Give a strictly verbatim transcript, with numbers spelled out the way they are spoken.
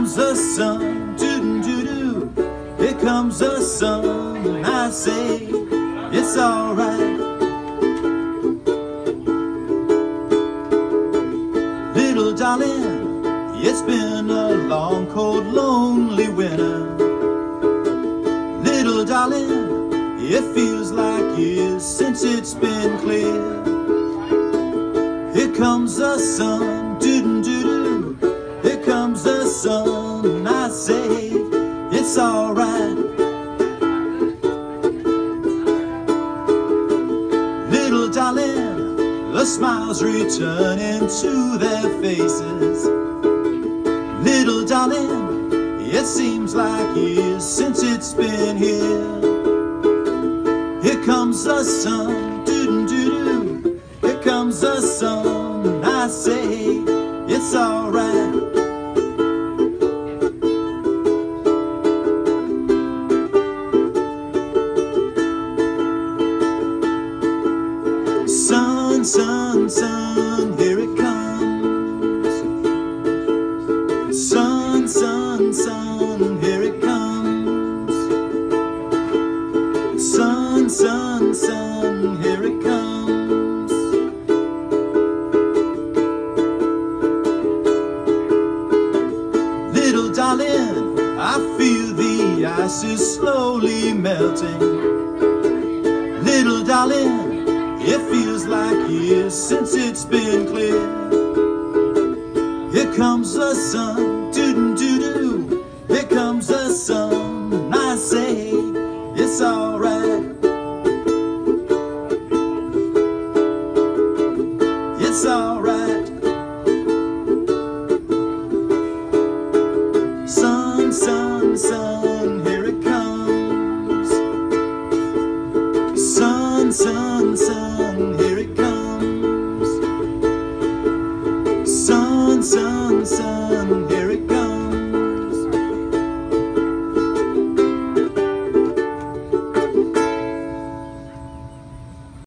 comes the sun, doo-doo-doo-doo. Here comes the sun, and I say it's alright. Little darling, it's been a long, cold, lonely winter. Little darling, it feels like years since it's been clear. Here comes the sun, doo-doo-doo-doo. Here comes the sun, and I say it's alright. Little darling, the smiles returning to their faces. Little darling, it seems like years since it's been here. Here comes the sun, doo-doo-doo-doo. Here comes the sun, and I say it's alright. Sun, sun, sun, here it comes. Sun, sun, sun, here it comes. Sun, sun, sun, here it comes. Little darling, I feel the ice is slowly melting. Little darling, it feels like years since it's been clear. Here comes the sun, doo-doo-doo.